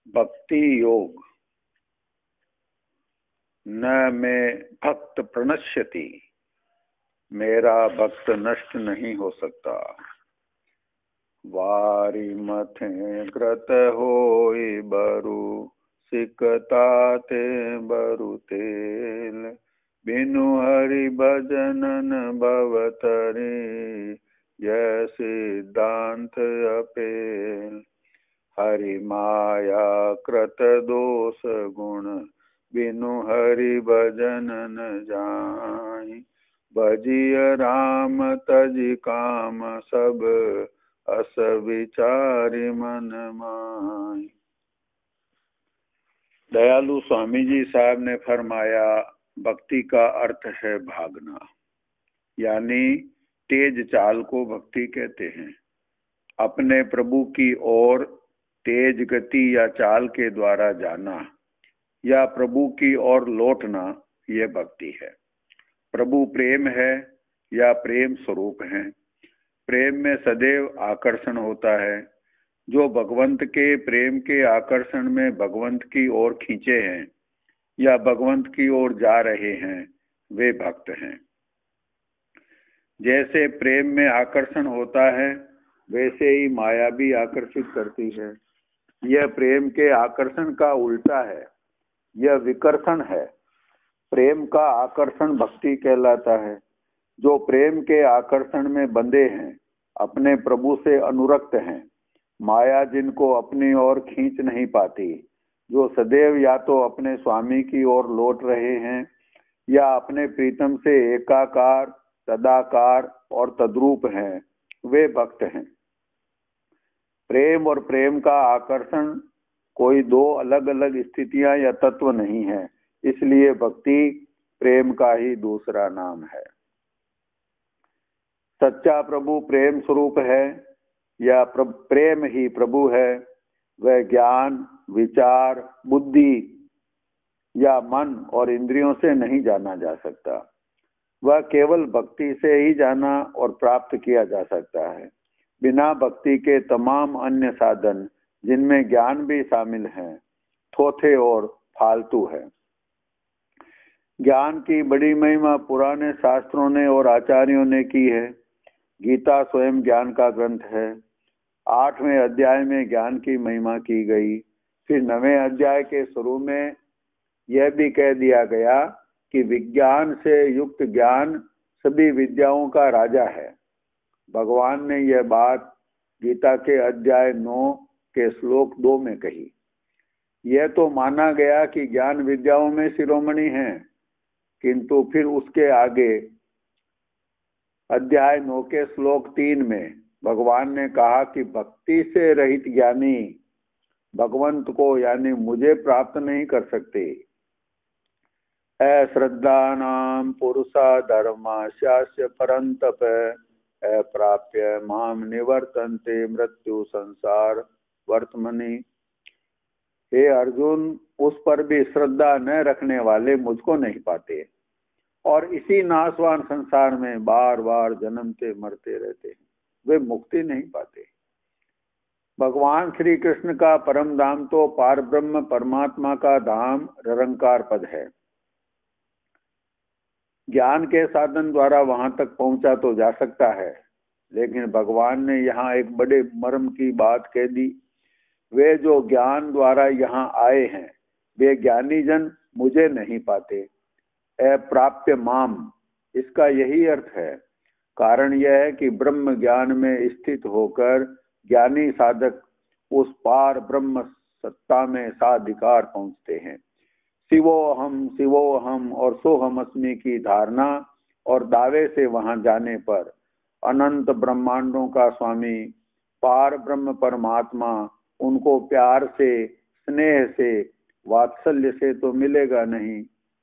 भक्ति योग। न में भक्त प्रणश्यति, मेरा भक्त नष्ट नहीं हो सकता। वारी मथे कृत होई बरु, सिकता ते बरु तेल। बिनु हरि भजनन भवतरी, यह सिद्धांत अपेल। हरि माया कृत दोष गुण, बिनु हरि भजन न जाई। भजिय राम तजि काम सब, अस विचारि मन माई। दयालु स्वामी जी साहब ने फरमाया, भक्ति का अर्थ है भागना, यानी तेज चाल को भक्ति कहते हैं। अपने प्रभु की ओर तेज गति या चाल के द्वारा जाना या प्रभु की ओर लौटना, यह भक्ति है। प्रभु प्रेम है या प्रेम स्वरूप है। प्रेम में सदैव आकर्षण होता है। जो भगवंत के प्रेम के आकर्षण में भगवंत की ओर खींचे हैं या भगवंत की ओर जा रहे हैं, वे भक्त हैं। जैसे प्रेम में आकर्षण होता है, वैसे ही माया भी आकर्षित करती है। यह प्रेम के आकर्षण का उल्टा है, यह विकर्षण है। प्रेम का आकर्षण भक्ति कहलाता है। जो प्रेम के आकर्षण में बंधे हैं, अपने प्रभु से अनुरक्त हैं, माया जिनको अपनी ओर खींच नहीं पाती, जो सदैव या तो अपने स्वामी की ओर लौट रहे हैं या अपने प्रीतम से एकाकार, तदाकार और तद्रूप हैं, वे भक्त हैं। प्रेम और प्रेम का आकर्षण कोई दो अलग अलग स्थितियां या तत्व नहीं है, इसलिए भक्ति प्रेम का ही दूसरा नाम है। सच्चा प्रभु प्रेम स्वरूप है या प्रेम ही प्रभु है। वह ज्ञान, विचार, बुद्धि या मन और इंद्रियों से नहीं जाना जा सकता। वह केवल भक्ति से ही जाना और प्राप्त किया जा सकता है। बिना भक्ति के तमाम अन्य साधन, जिनमें ज्ञान भी शामिल है, थोथे और फालतू है। ज्ञान की बड़ी महिमा पुराने शास्त्रों ने और आचार्यों ने की है। गीता स्वयं ज्ञान का ग्रंथ है। 8वें अध्याय में ज्ञान की महिमा की गई। फिर 9वें अध्याय के शुरू में यह भी कह दिया गया कि विज्ञान से युक्त ज्ञान सभी विद्याओं का राजा है। भगवान ने यह बात गीता के अध्याय 9 के श्लोक 2 में कही। यह तो माना गया कि ज्ञान विद्याओं में शिरोमणि है, किंतु फिर उसके आगे अध्याय 9 के श्लोक 3 में भगवान ने कहा कि भक्ति से रहित ज्ञानी भगवंत को यानी मुझे प्राप्त नहीं कर सकते। अश्रद्धानां पुरुषा धर्मा शास्य परंतप, अप्राप्य माम निवर्तन्ते मृत्यु संसार वर्तमनि। हे अर्जुन, उस पर भी श्रद्धा न रखने वाले मुझको नहीं पाते और इसी नाशवान संसार में बार बार जन्मते मरते रहते हैं। वे मुक्ति नहीं पाते। भगवान श्री कृष्ण का परम धाम तो पार ब्रह्म परमात्मा का धाम निरंकार पद है। ज्ञान के साधन द्वारा वहां तक पहुंचा तो जा सकता है, लेकिन भगवान ने यहाँ एक बड़े मर्म की बात कह दी। वे जो ज्ञान द्वारा यहाँ आए हैं, वे ज्ञानी जन मुझे नहीं पाते। अप्राप्य माम, इसका यही अर्थ है। कारण यह है कि ब्रह्म ज्ञान में स्थित होकर ज्ञानी साधक उस पार ब्रह्म सत्ता में साधिकार पहुंचते हैं। शिवोहम और सोहमअस्मि की धारणा और दावे से वहां जाने पर अनंत ब्रह्मांडों का स्वामी पार ब्रह्म परमात्मा उनको प्यार से, स्नेह से, वात्सल्य से तो मिलेगा नहीं।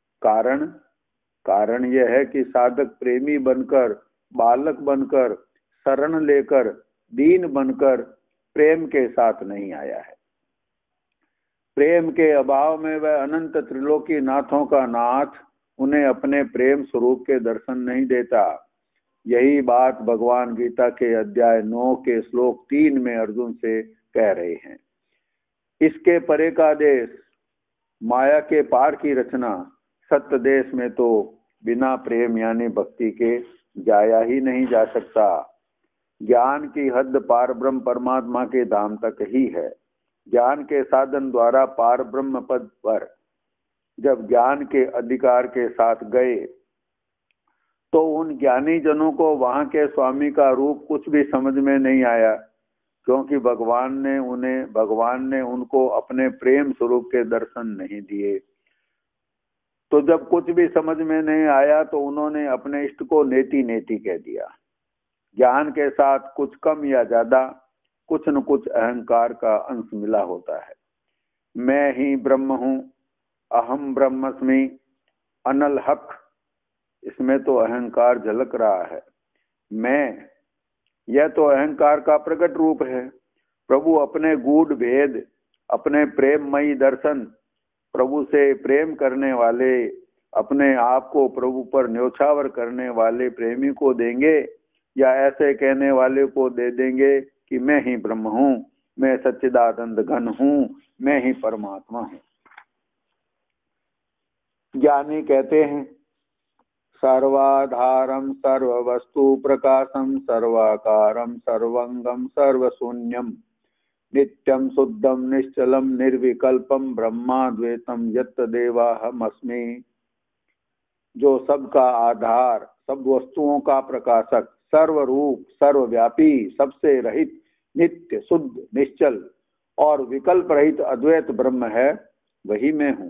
कारण यह है कि साधक प्रेमी बनकर, बालक बनकर, शरण लेकर, दीन बनकर प्रेम के साथ नहीं आया है। प्रेम के अभाव में वह अनंत त्रिलोकी नाथों का नाथ उन्हें अपने प्रेम स्वरूप के दर्शन नहीं देता। यही बात भगवान गीता के अध्याय 9 के श्लोक 3 में अर्जुन से कह रहे हैं। इसके परे का देश, माया के पार की रचना, सत्य देश में तो बिना प्रेम यानी भक्ति के जाया ही नहीं जा सकता। ज्ञान की हद पार ब्रह्म परमात्मा के धाम तक ही है। ज्ञान के साधन द्वारा पार ब्रह्म पद पर जब ज्ञान के अधिकार के साथ गए तो उन ज्ञानी जनों को वहां के स्वामी का रूप कुछ भी समझ में नहीं आया, क्योंकि भगवान ने उनको अपने प्रेम स्वरूप के दर्शन नहीं दिए। तो जब कुछ भी समझ में नहीं आया तो उन्होंने अपने इष्ट को नेति नेति कह दिया। ज्ञान के साथ कुछ कम या ज्यादा कुछ न कुछ अहंकार का अंश मिला होता है। मैं ही ब्रह्म हूँ, अहम ब्रह्मस्मि, अनल हक, इसमें तो अहंकार झलक रहा है। मैं, यह तो अहंकार का प्रकट रूप है। प्रभु अपने गूढ़ भेद, अपने प्रेममयी दर्शन, प्रभु से प्रेम करने वाले, अपने आप को प्रभु पर न्योछावर करने वाले प्रेमी को देंगे, या ऐसे कहने वाले को दे देंगे कि मैं ही ब्रह्म हूँ, मैं सच्चिदानंद घन हूँ, मैं ही परमात्मा हूँ। ज्ञानी कहते हैं सर्वाधारम सर्ववस्तु प्रकाशम सर्वाकारम सर्वंगम सर्वशून्यम नित्यम शुद्धम निश्चलम निर्विकल्पम ब्रह्माद्वैतम यत् देवाहमस्मि। जो सबका आधार, सब वस्तुओं का प्रकाशक, सर्वरूप, सर्वव्यापी, सबसे रहित, नित्य, शुद्ध, निश्चल और विकल्प रहित अद्वैत ब्रह्म है, वही मैं हूँ।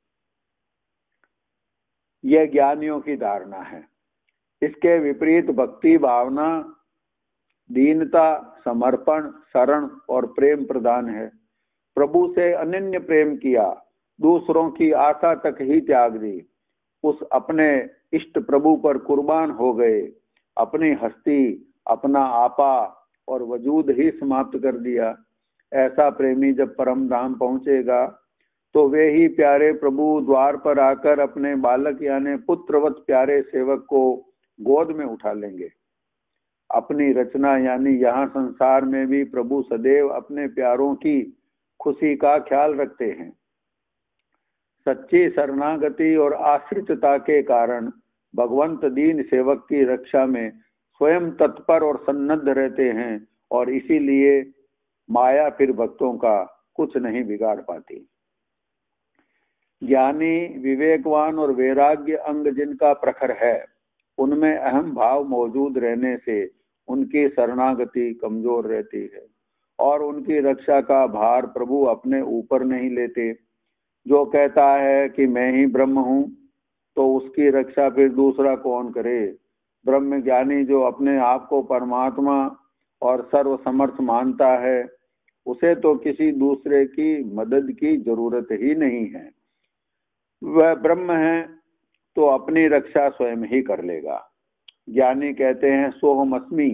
यह ज्ञानियों की धारणा है। इसके विपरीत भक्ति भावना, दीनता, समर्पण, शरण और प्रेम प्रदान है। प्रभु से अनन्य प्रेम किया, दूसरों की आशा तक ही त्याग दी, उस अपने इष्ट प्रभु पर कुर्बान हो गए, अपनी हस्ती, अपना आपा और वजूद ही समाप्त कर दिया। ऐसा प्रेमी जब परम धाम पहुंचेगा तो वे ही प्यारे प्रभु द्वार पर आकर अपने बालक यानी पुत्रवत प्यारे सेवक को गोद में उठा लेंगे। अपनी रचना यानी यहाँ संसार में भी प्रभु सदैव अपने प्यारों की खुशी का ख्याल रखते हैं। सच्ची शरणागति और आश्रितता के कारण भगवंत दीन सेवक की रक्षा में स्वयं तत्पर और सन्नद्ध रहते हैं, और इसीलिए माया फिर भक्तों का कुछ नहीं बिगाड़ पाती। ज्ञानी, विवेकवान और वैराग्य अंग जिनका प्रखर है, उनमें अहम भाव मौजूद रहने से उनकी शरणागति कमजोर रहती है और उनकी रक्षा का भार प्रभु अपने ऊपर नहीं लेते। जो कहता है कि मैं ही ब्रह्म हूँ, तो उसकी रक्षा फिर दूसरा कौन करे। ब्रह्म ज्ञानी जो अपने आप को परमात्मा और सर्वसमर्थ मानता है, उसे तो किसी दूसरे की मदद की जरूरत ही नहीं है। वह ब्रह्म है तो अपनी रक्षा स्वयं ही कर लेगा। ज्ञानी कहते हैं सोहमस्मि।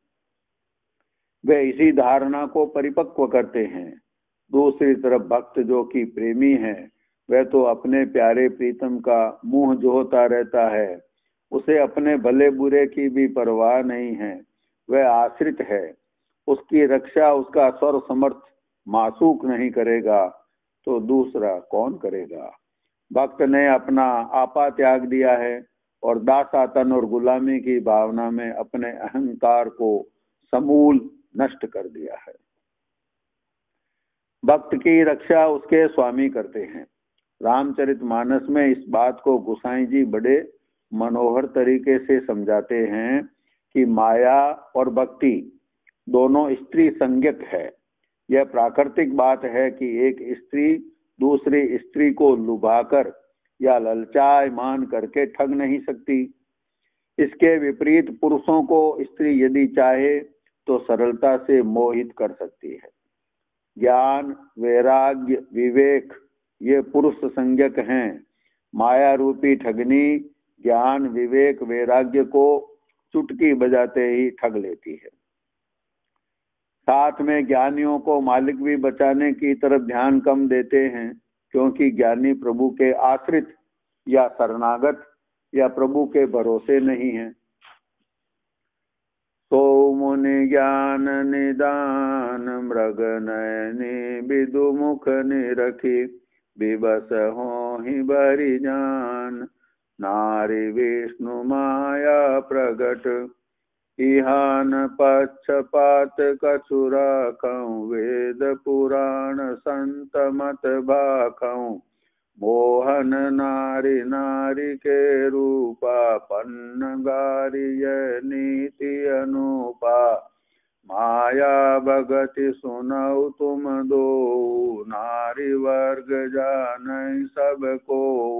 वे इसी धारणा को परिपक्व करते हैं। दूसरी तरफ भक्त जो कि प्रेमी है, वह तो अपने प्यारे प्रीतम का मुंह जोहता रहता है, उसे अपने भले बुरे की भी परवाह नहीं है। वह आश्रित है, उसकी रक्षा उसका सर्वसमर्थ मासूक नहीं करेगा तो दूसरा कौन करेगा। भक्त ने अपना आपा त्याग दिया है और दासातन और गुलामी की भावना में अपने अहंकार को समूल नष्ट कर दिया है। भक्त की रक्षा उसके स्वामी करते हैं। रामचरितमानस में इस बात को गोसाई जी बड़े मनोहर तरीके से समझाते हैं कि माया और भक्ति दोनों स्त्री संज्ञक है। यह प्राकृतिक बात है कि एक स्त्री दूसरी स्त्री को लुभाकर या ललचायमान करके ठग नहीं सकती। इसके विपरीत पुरुषों को स्त्री यदि चाहे तो सरलता से मोहित कर सकती है। ज्ञान, वैराग्य, विवेक ये पुरुष संज्ञक हैं। माया रूपी ठगनी ज्ञान, विवेक, वैराग्य को चुटकी बजाते ही ठग लेती है। साथ में ज्ञानियों को मालिक भी बचाने की तरफ ध्यान कम देते हैं, क्योंकि ज्ञानी प्रभु के आश्रित या शरणागत या प्रभु के भरोसे नहीं है। सो मुनि ज्ञान निदान मृग नयनी विदु मुख निरखी विबस होहि बरि जान नारी विष्णु माया प्रगट इहान पक्षपात कछु राखऊं वेद पुराण संत मत भाखऊं मोहन नारी नारी के रूपा पन्न गारिय नीति अनुपा माया भगति सुनऊ तुम दो नारी वर्ग जानई सबको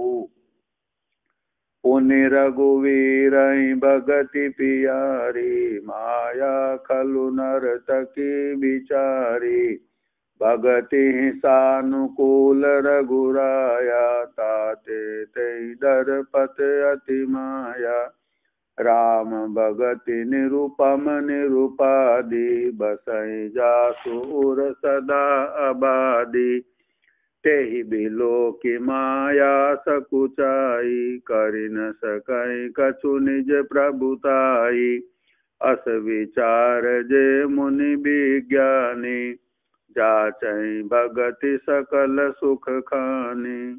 पुनि रघुवीर भगति पियारी माया खलु नर्तकी बिचारी भगति सानुकूल रघुराया ताते ते दरपत अति माया राम भगति निरुपम निरुपादि बसई जासुर सदा आबादी तेहि बिलो की माया सकुचाई करि न सकई कछु निज प्रभुताई अस विचार जे मुनि विज्ञानी जाचै भगति सकल सुख खानी।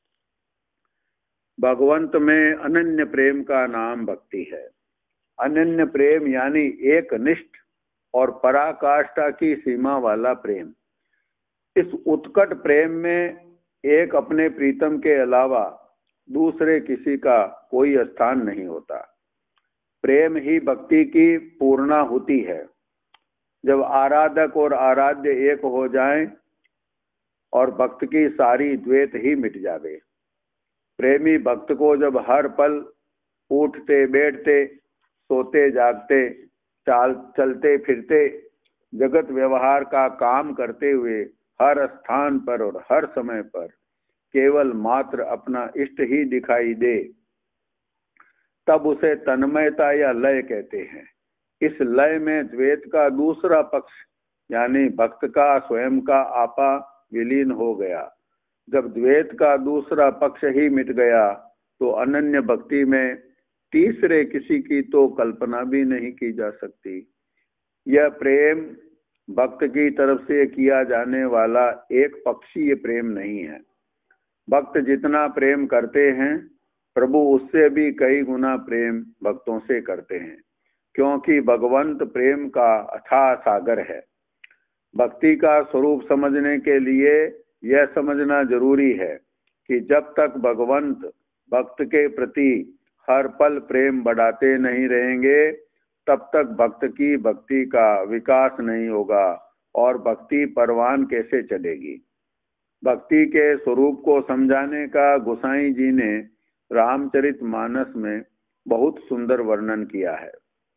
भगवंत में अनन्य प्रेम का नाम भक्ति है। अनन्य प्रेम यानी एक निष्ठ और पराकाष्ठा की सीमा वाला प्रेम। इस उत्कट प्रेम में एक अपने प्रीतम के अलावा दूसरे किसी का कोई स्थान नहीं होता। प्रेम ही भक्ति की पूर्णाहुति है। जब आराधक और आराध्य एक हो जाएं और भक्त की सारी द्वैत ही मिट जावे। प्रेमी भक्त को जब हर पल उठते बैठते सोते जागते चलते फिरते जगत व्यवहार का काम करते हुए हर स्थान पर और हर समय पर केवल मात्र अपना इष्ट ही दिखाई दे, तब उसे तन्मयता या लय कहते हैं। इस लय में द्वैत का दूसरा पक्ष यानी भक्त का स्वयं का आपा विलीन हो गया। जब द्वैत का दूसरा पक्ष ही मिट गया तो अनन्य भक्ति में तीसरे किसी की तो कल्पना भी नहीं की जा सकती। यह प्रेम भक्त की तरफ से किया जाने वाला एक पक्षीय प्रेम नहीं है। भक्त जितना प्रेम करते हैं प्रभु उससे भी कई गुना प्रेम भक्तों से करते हैं, क्योंकि भगवंत प्रेम का अथाह सागर है। भक्ति का स्वरूप समझने के लिए यह समझना जरूरी है कि जब तक भगवंत भक्त के प्रति हर पल प्रेम बढ़ाते नहीं रहेंगे तब तक भक्त की भक्ति का विकास नहीं होगा और भक्ति परवान कैसे चलेगी। भक्ति के स्वरूप को समझाने का गोसाई जी ने रामचरितमानस में बहुत सुंदर वर्णन किया है।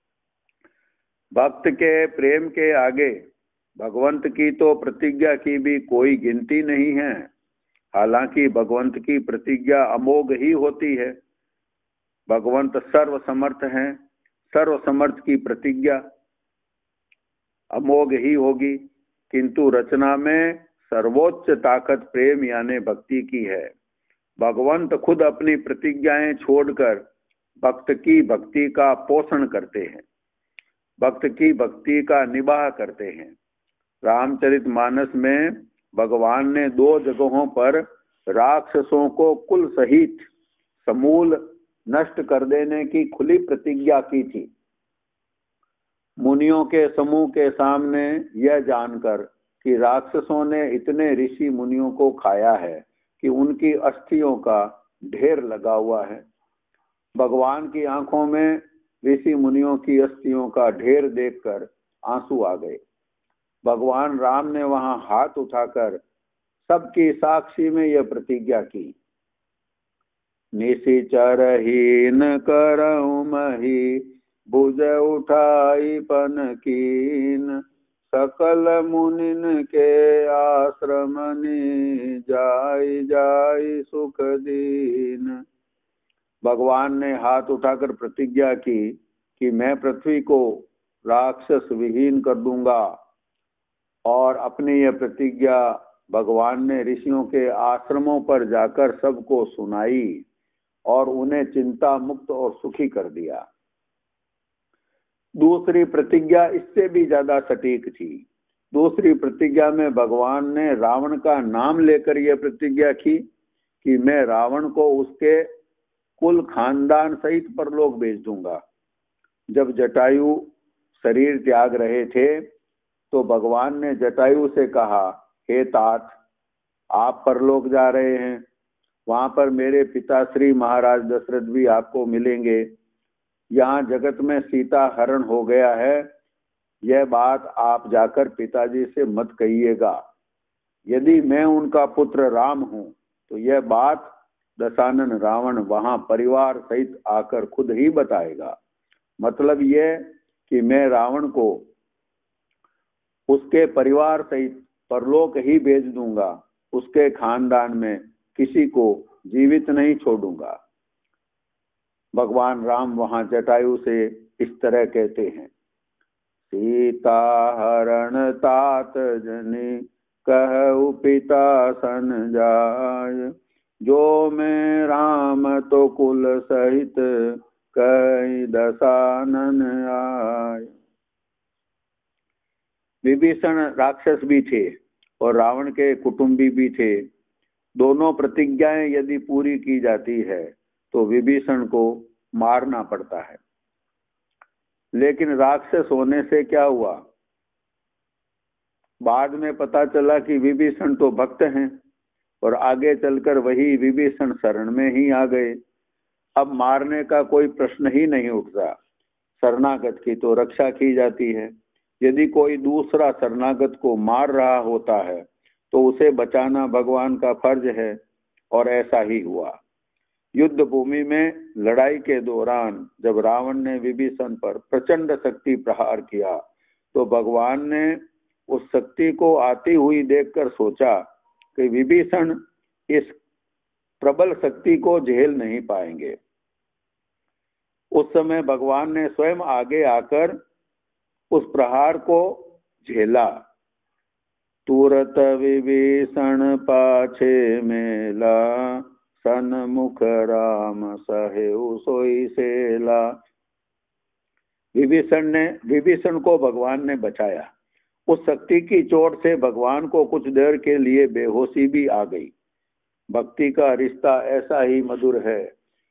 भक्त के प्रेम के आगे भगवंत की तो प्रतिज्ञा की भी कोई गिनती नहीं है। हालांकि भगवंत की प्रतिज्ञा अमोघ ही होती है। भगवंत सर्व समर्थ हैं, सर्व समर्थ की प्रतिज्ञा अमोघ ही होगी, किंतु रचना में सर्वोच्च ताकत प्रेम यानी भक्ति की है। भगवंत खुद अपनी प्रतिज्ञाएं छोड़कर भक्त की भक्ति का पोषण करते हैं, भक्त की भक्ति का निबाह करते हैं। रामचरितमानस में भगवान ने 2 जगहों पर राक्षसों को कुल सहित समूल नष्ट कर देने की खुली प्रतिज्ञा की थी। मुनियों के समूह के सामने यह जानकर कि राक्षसों ने इतने ऋषि मुनियों को खाया है कि उनकी अस्थियों का ढेर लगा हुआ है। भगवान की आंखों में ऋषि मुनियों की अस्थियों का ढेर देखकर आंसू आ गए। भगवान राम ने वहां हाथ उठाकर सबकी साक्षी में यह प्रतिज्ञा की, निशिचरहीन करऊं मही भुज उठाई पन कीन सकल मुनिन के आश्रमनि जाई जाई सुख दीन। भगवान ने हाथ उठाकर प्रतिज्ञा की कि मैं पृथ्वी को राक्षस विहीन कर दूंगा, और अपनी यह प्रतिज्ञा भगवान ने ऋषियों के आश्रमों पर जाकर सबको सुनाई और उन्हें चिंता मुक्त और सुखी कर दिया। दूसरी प्रतिज्ञा इससे भी ज्यादा सटीक थी। दूसरी प्रतिज्ञा में भगवान ने रावण का नाम लेकर यह प्रतिज्ञा की कि मैं रावण को उसके कुल खानदान सहित परलोक भेज दूंगा। जब जटायु शरीर त्याग रहे थे तो भगवान ने जटायु से कहा, हे तात, आप परलोक जा रहे हैं, वहां पर मेरे पिता श्री महाराज दशरथ भी आपको मिलेंगे। यहाँ जगत में सीता हरण हो गया है, यह बात आप जाकर पिताजी से मत कहिएगा। यदि मैं उनका पुत्र राम हूं तो यह बात दशानन रावण वहां परिवार सहित आकर खुद ही बताएगा। मतलब यह कि मैं रावण को उसके परिवार सहित परलोक ही भेज दूंगा, उसके खानदान में किसी को जीवित नहीं छोड़ूंगा। भगवान राम वहां जटायु से इस तरह कहते हैं, सीता हरण तात जनि कहु पिता सन जाय, जो मैं राम तो कुल सहित कई दशानन आय। विभीषण राक्षस भी थे और रावण के कुटुंबी भी थे। दोनों प्रतिज्ञाएं यदि पूरी की जाती है तो विभीषण को मारना पड़ता है। लेकिन राक्षस होने से क्या हुआ? बाद में पता चला कि विभीषण तो भक्त हैं और आगे चलकर वही विभीषण शरण में ही आ गए। अब मारने का कोई प्रश्न ही नहीं उठता। शरणागत की तो रक्षा की जाती है। यदि कोई दूसरा शरणागत को मार रहा होता है तो उसे बचाना भगवान का फर्ज है, और ऐसा ही हुआ। युद्ध भूमि में लड़ाई के दौरान जब रावण ने विभीषण पर प्रचंड शक्ति प्रहार किया तो भगवान ने उस शक्ति को आती हुई देखकर सोचा कि विभीषण इस प्रबल शक्ति को झेल नहीं पाएंगे। उस समय भगवान ने स्वयं आगे आकर उस प्रहार को झेला। तुरत विभीषण पाछे मेला, सन्मुख राम सहेउ सोई सेला। विभीषण को भगवान ने बचाया। उस शक्ति की चोट से भगवान को कुछ देर के लिए बेहोशी भी आ गई। भक्ति का रिश्ता ऐसा ही मधुर है।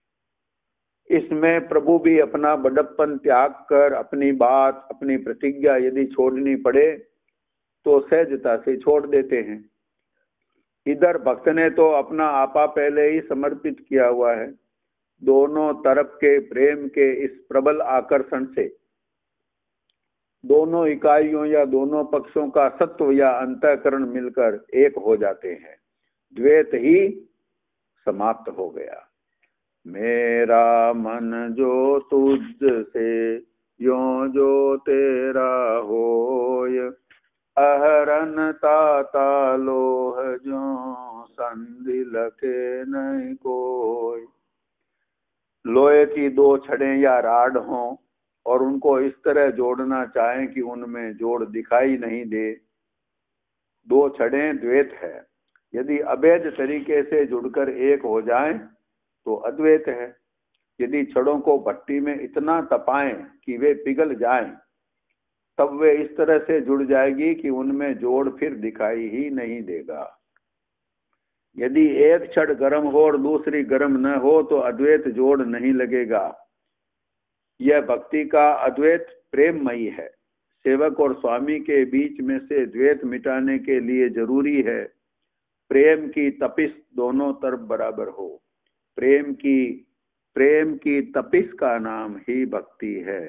इसमें प्रभु भी अपना बड़प्पन त्याग कर अपनी बात, अपनी प्रतिज्ञा यदि छोड़नी पड़े तो सहजता से छोड़ देते हैं। इधर भक्त ने तो अपना आपा पहले ही समर्पित किया हुआ है। दोनों तरफ के प्रेम के इस प्रबल आकर्षण से दोनों इकाइयों या दोनों पक्षों का सत्व या अंतःकरण मिलकर एक हो जाते हैं। द्वैत ही समाप्त हो गया। मेरा मन जो तुझ से यों जो तेरा होय, अहरन ताता लोह जो संधि लखे नहीं कोय। लोहे की दो छड़ें या राड हों और उनको इस तरह जोड़ना चाहें कि उनमें जोड़ दिखाई नहीं दे, दो छड़ें द्वैत है। यदि अवैध तरीके से जुड़कर एक हो जाएं तो अद्वैत है। यदि छड़ों को भट्टी में इतना तपाएं कि वे पिघल जाएं, तब वे इस तरह से जुड़ जाएगी कि उनमें जोड़ फिर दिखाई ही नहीं देगा। यदि एक छड़ गर्म हो और दूसरी गर्म न हो तो अद्वैत जोड़ नहीं लगेगा। यह भक्ति का अद्वैत प्रेममयी है। सेवक और स्वामी के बीच में से द्वैत मिटाने के लिए जरूरी है प्रेम की तपिश दोनों तरफ बराबर हो। प्रेम की तपिश का नाम ही भक्ति है।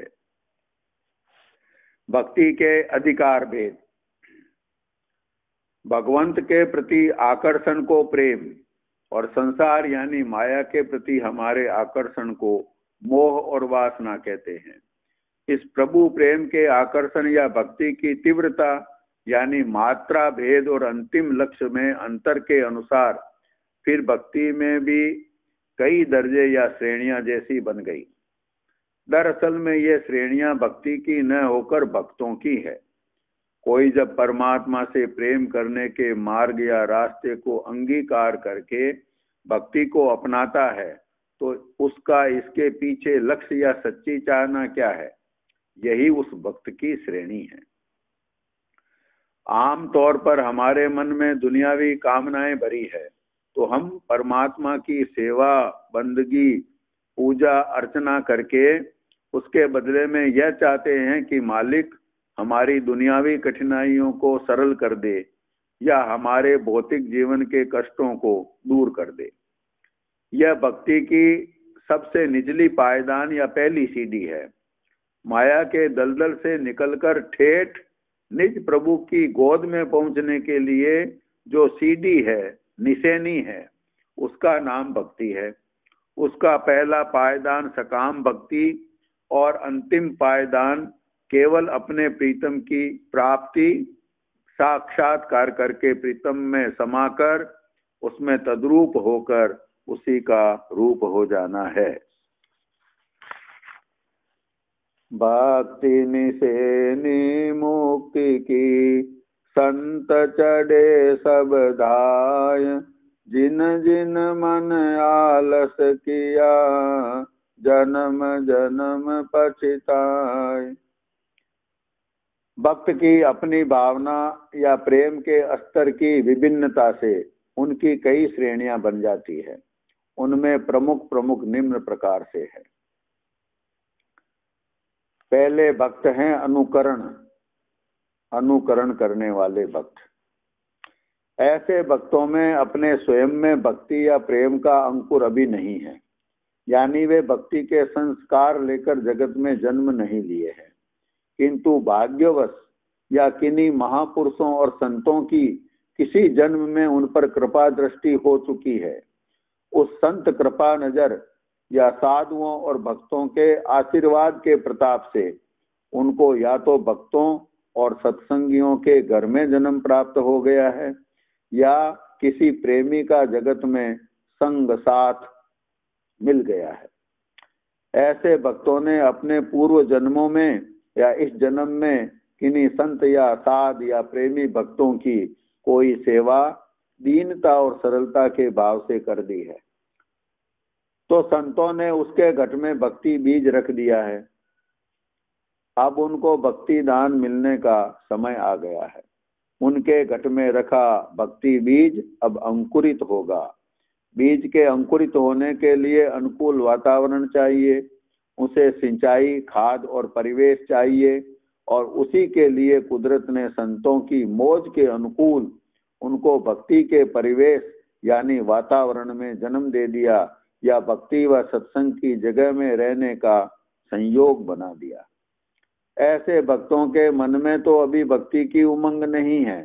भक्ति के अधिकार भेद। भगवंत के प्रति आकर्षण को प्रेम और संसार यानी माया के प्रति हमारे आकर्षण को मोह और वासना कहते हैं। इस प्रभु प्रेम के आकर्षण या भक्ति की तीव्रता यानी मात्रा भेद और अंतिम लक्ष्य में अंतर के अनुसार फिर भक्ति में भी कई दर्जे या श्रेणियां जैसी बन गई। दरअसल में ये श्रेणियां भक्ति की न होकर भक्तों की है। कोई जब परमात्मा से प्रेम करने के मार्ग या रास्ते को अंगीकार करके भक्ति को अपनाता है तो उसका इसके पीछे लक्ष्य या सच्ची चाहना क्या है, यही उस भक्त की श्रेणी है। आम तौर पर हमारे मन में दुनियावी कामनाएं भरी है, तो हम परमात्मा की सेवा, बंदगी, पूजा अर्चना करके उसके बदले में यह चाहते हैं कि मालिक हमारी दुनियावी कठिनाइयों को सरल कर दे या हमारे भौतिक जीवन के कष्टों को दूर कर दे। यह भक्ति की सबसे निचली पायदान या पहली सीढ़ी है। माया के दलदल से निकलकर ठेठ निज प्रभु की गोद में पहुंचने के लिए जो सीढ़ी है, निशानी है, उसका नाम भक्ति है। उसका पहला पायदान सकाम भक्ति और अंतिम पायदान केवल अपने प्रीतम की प्राप्ति, साक्षात्कार करके प्रीतम में समाकर उसमें तद्रूप होकर उसी का रूप हो जाना है। भक्ति निसेनी मुक्ति की संत चढ़े सब धाय, जिन जिन मन आलस किया जन्म जन्म पछताए। भक्त की अपनी भावना या प्रेम के स्तर की विभिन्नता से उनकी कई श्रेणियां बन जाती है। उनमें प्रमुख प्रमुख निम्न प्रकार से है। पहले भक्त हैं अनुकरण करने वाले भक्त। ऐसे भक्तों में अपने स्वयं में भक्ति या प्रेम का अंकुर अभी नहीं है, यानी वे भक्ति के संस्कार लेकर जगत में जन्म नहीं लिए हैं, किंतु भाग्यवश या किन्हीं महापुरुषों और संतों की किसी जन्म में उन पर कृपा दृष्टि हो चुकी है। उस संत कृपा नजर या साधुओं और भक्तों के आशीर्वाद के प्रताप से उनको या तो भक्तों और सत्संगियों के घर में जन्म प्राप्त हो गया है या किसी प्रेमी का जगत में संग साथ मिल गया है। ऐसे भक्तों ने अपने पूर्व जन्मों में या इस जन्म में किन्हीं संत या साध या प्रेमी भक्तों की कोई सेवा दीनता और सरलता के भाव से कर दी है, तो संतों ने उसके घट में भक्ति बीज रख दिया है। अब उनको भक्ति दान मिलने का समय आ गया है। उनके घट में रखा भक्ति बीज अब अंकुरित होगा। बीज के अंकुरित होने के लिए अनुकूल वातावरण चाहिए, उसे सिंचाई, खाद और परिवेश चाहिए, और उसी के लिए कुदरत ने संतों की मौज के अनुकूल उनको भक्ति के परिवेश यानी वातावरण में जन्म दे दिया या भक्ति व सत्संग की जगह में रहने का संयोग बना दिया। ऐसे भक्तों के मन में तो अभी भक्ति की उमंग नहीं है,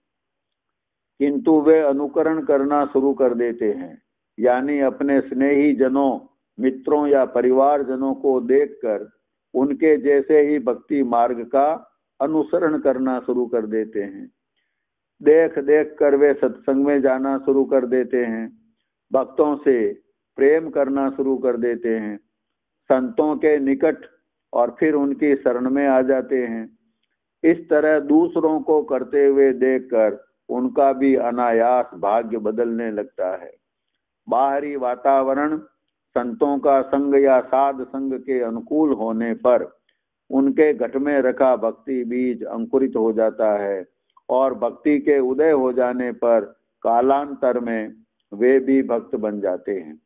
किंतु वे अनुकरण करना शुरू कर देते हैं, यानी अपने स्नेही जनों, मित्रों या परिवार जनों को देखकर उनके जैसे ही भक्ति मार्ग का अनुसरण करना शुरू कर देते हैं। देख देख कर वे सत्संग में जाना शुरू कर देते हैं, भक्तों से प्रेम करना शुरू कर देते हैं, संतों के निकट और फिर उनकी शरण में आ जाते हैं। इस तरह दूसरों को करते हुए देखकर उनका भी अनायास भाग्य बदलने लगता है। बाहरी वातावरण संतों का संग या साध संग के अनुकूल होने पर उनके घट में रखा भक्ति बीज अंकुरित हो जाता है और भक्ति के उदय हो जाने पर कालांतर में वे भी भक्त बन जाते हैं।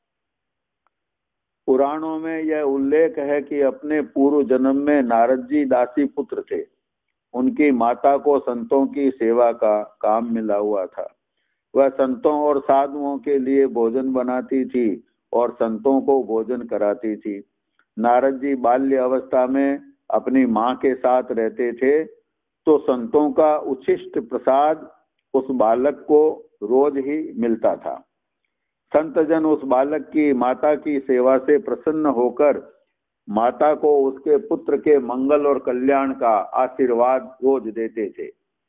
पुराणों में यह उल्लेख है कि अपने पूर्व जन्म में नारद जी दासी पुत्र थे। उनकी माता को संतों की सेवा का काम मिला हुआ था। वह संतों और साधुओं के लिए भोजन बनाती थी और संतों को भोजन कराती थी। नारद जी बाल्य अवस्था में अपनी मां के साथ रहते थे, तो संतों का उच्छिष्ट प्रसाद उस बालक को रोज ही मिलता था। संत जन उस बालक की माता की सेवा से प्रसन्न होकर माता को उसके पुत्र के मंगल और कल्याण का आशीर्वाद रोज देते थे।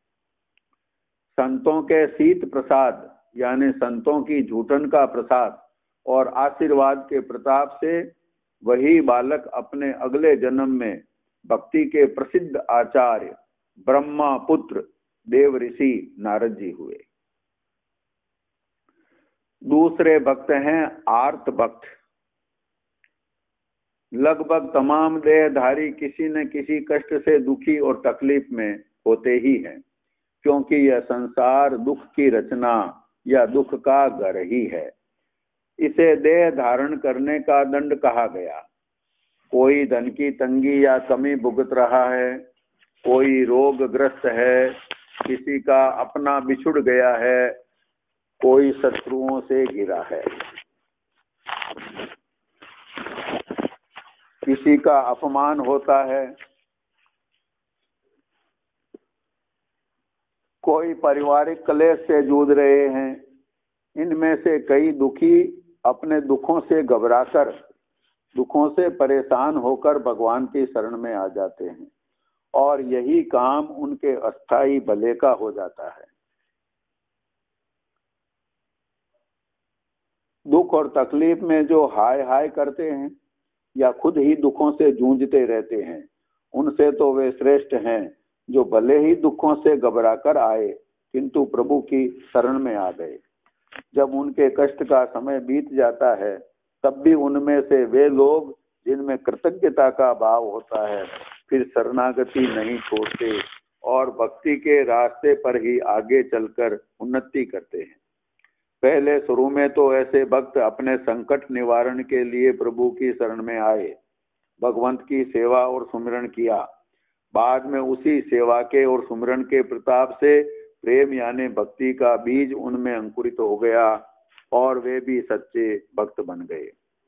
संतों के शीत प्रसाद यानी संतों की झूठन का प्रसाद और आशीर्वाद के प्रताप से वही बालक अपने अगले जन्म में भक्ति के प्रसिद्ध आचार्य ब्रह्मा पुत्र देव ऋषि नारद जी हुए। दूसरे भक्त हैं आर्त भक्त। लगभग तमाम देहधारी किसी न किसी कष्ट से दुखी और तकलीफ में होते ही हैं, क्योंकि यह संसार दुख की रचना या दुख का घर ही है। इसे देह धारण करने का दंड कहा गया। कोई धन की तंगी या कमी भुगत रहा है, कोई रोगग्रस्त है, किसी का अपना बिछुड़ गया है, कोई शत्रुओं से घिरा है, किसी का अपमान होता है, कोई पारिवारिक कलेश से जूझ रहे हैं। इनमें से कई दुखी अपने दुखों से घबराकर, दुखों से परेशान होकर भगवान की शरण में आ जाते हैं और यही काम उनके अस्थाई भले का हो जाता है। दुख और तकलीफ में जो हाय हाय करते हैं या खुद ही दुखों से जूझते रहते हैं, उनसे तो वे श्रेष्ठ हैं जो भले ही दुखों से घबराकर आए किंतु प्रभु की शरण में आ गए। जब उनके कष्ट का समय बीत जाता है तब भी उनमें से वे लोग जिनमें कृतज्ञता का भाव होता है फिर शरणागति नहीं छोड़ते और भक्ति के रास्ते पर ही आगे चलकर उन्नति करते हैं। पहले शुरू में तो ऐसे भक्त अपने संकट निवारण के लिए प्रभु की शरण में आए, भगवंत की सेवा और सुमिरन किया। बाद में उसी सेवा के और सुमिरन के प्रताप से प्रेम यानी भक्ति का बीज उनमें अंकुरित हो गया और वे भी सच्चे भक्त बन गए।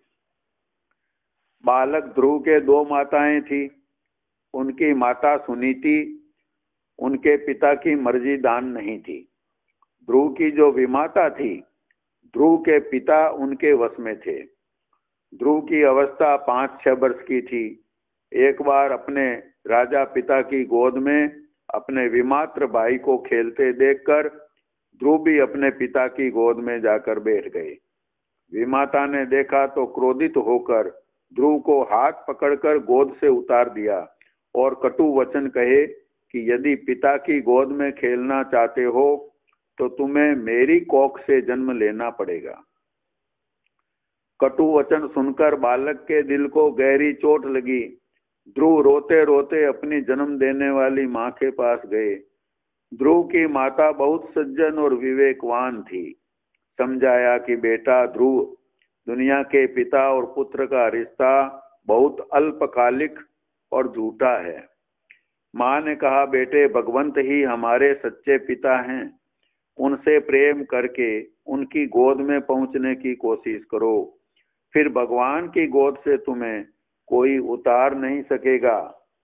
बालक ध्रुव के दो माताएं थी। उनकी माता सुनीति, उनके पिता की मर्जी दान नहीं थी। ध्रुव की जो विमाता थी, ध्रुव के पिता उनके वश में थे। ध्रुव की अवस्था 5-6 वर्ष की थी। एक बार अपने राजा पिता की गोद में अपने विमात्र भाई को खेलते देखकर ध्रुव भी अपने पिता की गोद में जाकर बैठ गए। विमाता ने देखा तो क्रोधित होकर ध्रुव को हाथ पकड़कर गोद से उतार दिया और कटु वचन कहे कि यदि पिता की गोद में खेलना चाहते हो तो तुम्हें मेरी कोख से जन्म लेना पड़ेगा। कटु वचन सुनकर बालक के दिल को गहरी चोट लगी। ध्रुव रोते रोते अपनी जन्म देने वाली माँ के पास गए। ध्रुव की माता बहुत सज्जन और विवेकवान थी। समझाया कि बेटा ध्रुव, दुनिया के पिता और पुत्र का रिश्ता बहुत अल्पकालिक और झूठा है। माँ ने कहा, बेटे भगवंत ही हमारे सच्चे पिता हैं, उनसे प्रेम करके उनकी गोद में पहुंचने की कोशिश करो, फिर भगवान की गोद से तुम्हें कोई उतार नहीं सकेगा।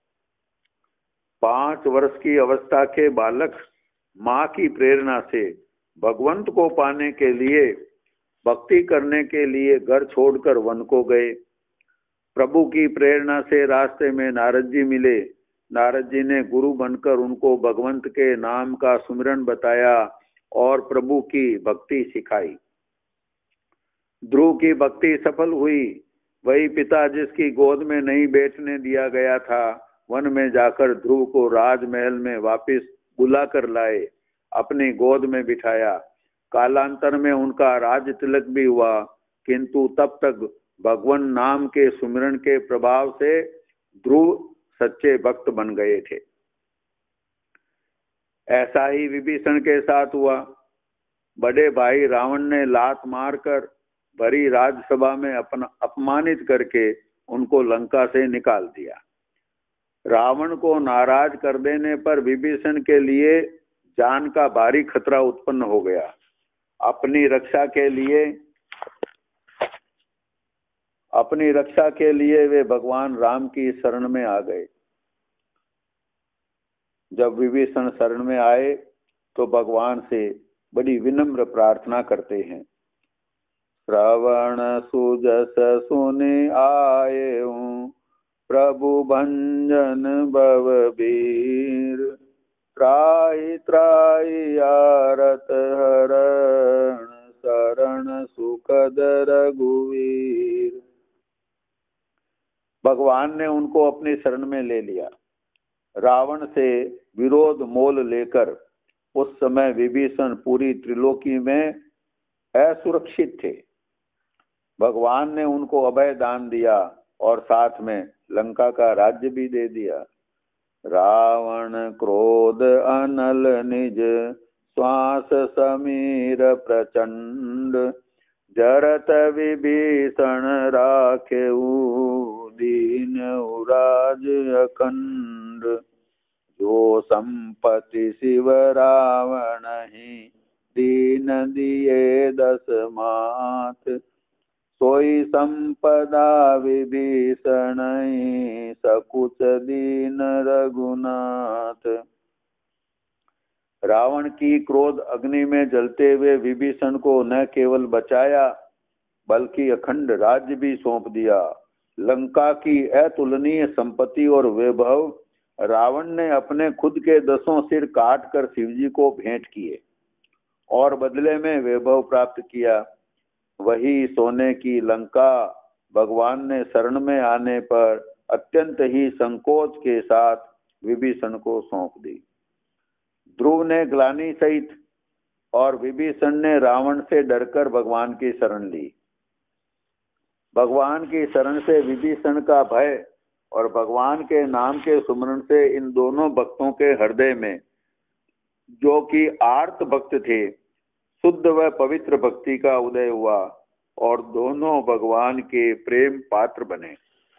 5 वर्ष की अवस्था के बालक माँ की प्रेरणा से भगवंत को पाने के लिए, भक्ति करने के लिए घर छोड़कर वन को गए। प्रभु की प्रेरणा से रास्ते में नारद जी मिले। नारद जी ने गुरु बनकर उनको भगवंत के नाम का सुमिरन बताया और प्रभु की भक्ति सिखाई। ध्रुव की भक्ति सफल हुई। वही पिता जिसकी गोद में नहीं बैठने दिया गया था, वन में जाकर ध्रुव को राजमहल में वापस बुला कर लाए, अपनी गोद में बिठाया। कालांतर में उनका राज तिलक भी हुआ, किंतु तब तक भगवान नाम के सुमिरन के प्रभाव से ध्रुव सच्चे भक्त बन गए थे। ऐसा ही विभीषण के साथ हुआ। बड़े भाई रावण ने लात मारकर भरी राजसभा में अपना अपमानित करके उनको लंका से निकाल दिया। रावण को नाराज कर देने पर विभीषण के लिए जान का भारी खतरा उत्पन्न हो गया। अपनी रक्षा के लिए वे भगवान राम की शरण में आ गए। जब विभीषण शरण में आए तो भगवान से बड़ी विनम्र प्रार्थना करते हैं। श्रवण सुजस सुने आए हूँ, प्रभु भंजन भवबीर, त्राहि त्राहि आरत हरण, शरण सुखद रघुवीर। भगवान ने उनको अपनी शरण में ले लिया। रावण से विरोध मोल लेकर उस समय विभीषण पूरी त्रिलोकी में असुरक्षित थे। भगवान ने उनको अभय दान दिया और साथ में लंका का राज्य भी दे दिया। रावण क्रोध अनल निज श्वास समीर प्रचंड जरत विभीषण राखेऊ दीन उराज अखंड जो संपत्ति शिव रावण ही दीन दिए दस मात सोई संपदा विभीषण सकुच दीन रघुनाथ। रावण की क्रोध अग्नि में जलते हुए विभीषण को न केवल बचाया बल्कि अखंड राज्य भी सौंप दिया। लंका की अतुलनीय संपत्ति और वैभव रावण ने अपने खुद के 10 सिर काट कर शिवजी को भेंट किए और बदले में वैभव प्राप्त किया। वही सोने की लंका भगवान ने शरण में आने पर अत्यंत ही संकोच के साथ विभीषण को सौंप दी। ध्रुव ने ग्लानि सहित और विभीषण ने रावण से डरकर भगवान की शरण ली। भगवान की शरण से विभीषण का भय और भगवान के नाम के सुमरण से इन दोनों भक्तों के हृदय में, जो कि आर्त भक्त थे, शुद्ध व पवित्र भक्ति का उदय हुआ और दोनों भगवान के प्रेम पात्र बने।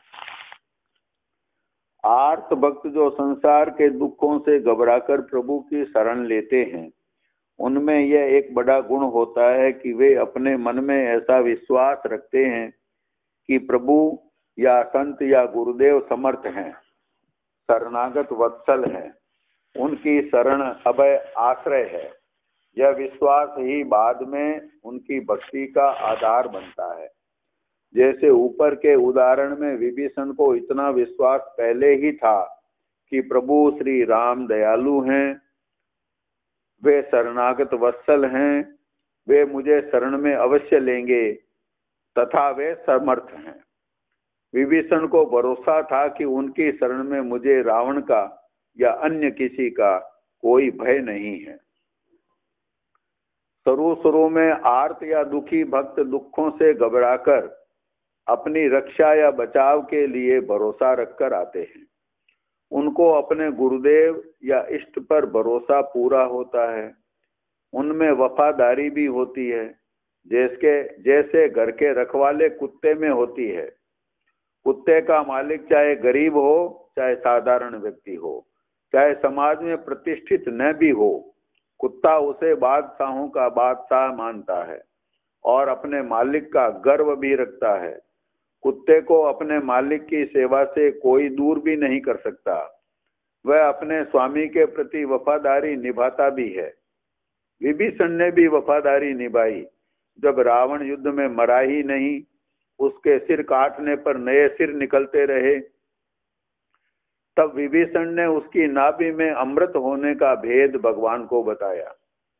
आर्त भक्त जो संसार के दुखों से घबराकर प्रभु की शरण लेते हैं, उनमें यह एक बड़ा गुण होता है कि वे अपने मन में ऐसा विश्वास रखते हैं कि प्रभु या संत या गुरुदेव समर्थ हैं, शरणागत वत्सल हैं, उनकी शरण अभय आश्रय है। यह विश्वास ही बाद में उनकी भक्ति का आधार बनता है। जैसे ऊपर के उदाहरण में विभीषण को इतना विश्वास पहले ही था कि प्रभु श्री राम दयालु हैं, वे शरणागत वत्सल हैं, वे मुझे शरण में अवश्य लेंगे तथा वे समर्थ हैं। विभीषण को भरोसा था कि उनकी शरण में मुझे रावण का या अन्य किसी का कोई भय नहीं है। शुरू में आर्त या दुखी भक्त दुखों से घबराकर अपनी रक्षा या बचाव के लिए भरोसा रखकर आते हैं। उनको अपने गुरुदेव या इष्ट पर भरोसा पूरा होता है। उनमें वफादारी भी होती है, जैसे घर के रखवाले कुत्ते में होती है। कुत्ते का मालिक चाहे गरीब हो चाहे साधारण व्यक्ति हो, चाहे समाज में प्रतिष्ठित न भी हो, कुत्ता उसे बादशाहों का बादशाह मानता है और अपने मालिक का गर्व भी रखता है। कुत्ते को अपने मालिक की सेवा से कोई दूर भी नहीं कर सकता। वह अपने स्वामी के प्रति वफादारी निभाता भी है। विभीषण ने भी वफादारी निभाई। जब रावण युद्ध में मरा ही नहीं, उसके सिर काटने पर नए सिर निकलते रहे, तब विभीषण ने उसकी नाभि में अमृत होने का भेद भगवान को बताया।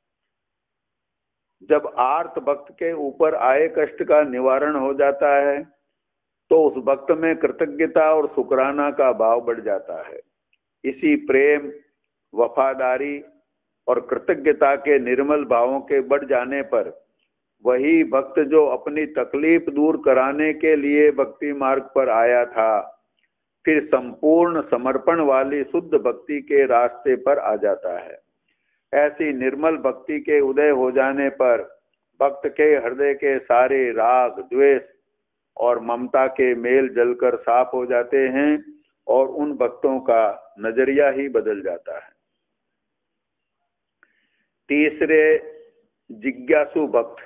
जब आर्त भक्त के ऊपर आए कष्ट का निवारण हो जाता है तो उस भक्त में कृतज्ञता और शुक्राना का भाव बढ़ जाता है। इसी प्रेम, वफादारी और कृतज्ञता के निर्मल भावों के बढ़ जाने पर वही भक्त जो अपनी तकलीफ दूर कराने के लिए भक्ति मार्ग पर आया था, फिर संपूर्ण समर्पण वाली शुद्ध भक्ति के रास्ते पर आ जाता है। ऐसी निर्मल भक्ति के उदय हो जाने पर भक्त के हृदय के सारे राग, द्वेष और ममता के मेल जलकर साफ हो जाते हैं और उन भक्तों का नजरिया ही बदल जाता है। तीसरे, जिज्ञासु भक्त।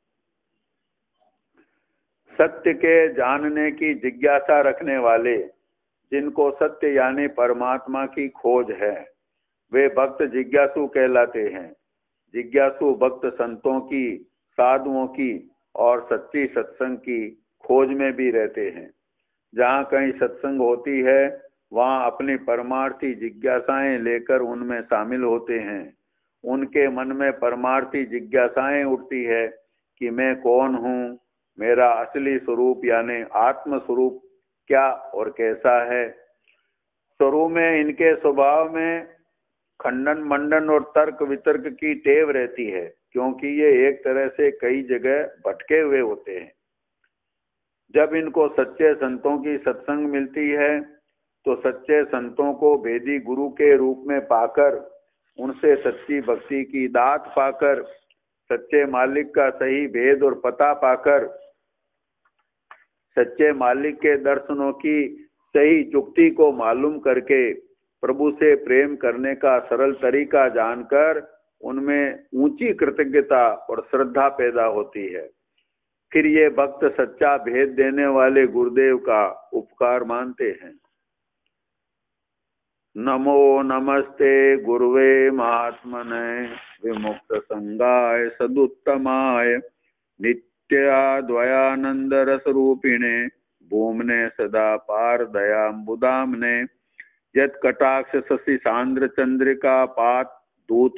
सत्य के जानने की जिज्ञासा रखने वाले, जिनको सत्य यानी परमात्मा की खोज है, वे भक्त जिज्ञासु कहलाते हैं। जिज्ञासु भक्त संतों की, साधुओं की और सच्ची सत्संग की खोज में भी रहते हैं। जहाँ कहीं सत्संग होती है वहाँ अपनी परमार्थी जिज्ञासाएं लेकर उनमें शामिल होते हैं। उनके मन में परमार्थी जिज्ञासाएं उठती है कि मैं कौन हूँ, मेरा असली स्वरूप यानी आत्म स्वरूप क्या और कैसा है। शुरू में इनके स्वभाव में खंडन मंडन और तर्क वितर्क की टेव रहती है, क्योंकि ये एक तरह से कई जगह भटके हुए होते हैं। जब इनको सच्चे संतों की सत्संग मिलती है तो सच्चे संतों को भेदी गुरु के रूप में पाकर, उनसे सच्ची भक्ति की दात पाकर, सच्चे मालिक का सही भेद और पता पाकर, सच्चे मालिक के दर्शनों की सही जुक्ति को मालूम करके प्रभु से प्रेम करने का सरल तरीका जानकर उनमें ऊंची कृतज्ञता और श्रद्धा पैदा होती है। फिर ये भक्त सच्चा भेद देने वाले गुरुदेव का उपकार मानते हैं। नमो नमस्ते गुरुवे महात्मने विमुक्त संगाय सदुत्तमाय नित्याद्वयानंद रस रूपिणे भूमने सदा पार दयाम्बुदामने यत् कटाक्ष शशि सांद्र चंद्रिका पात दूत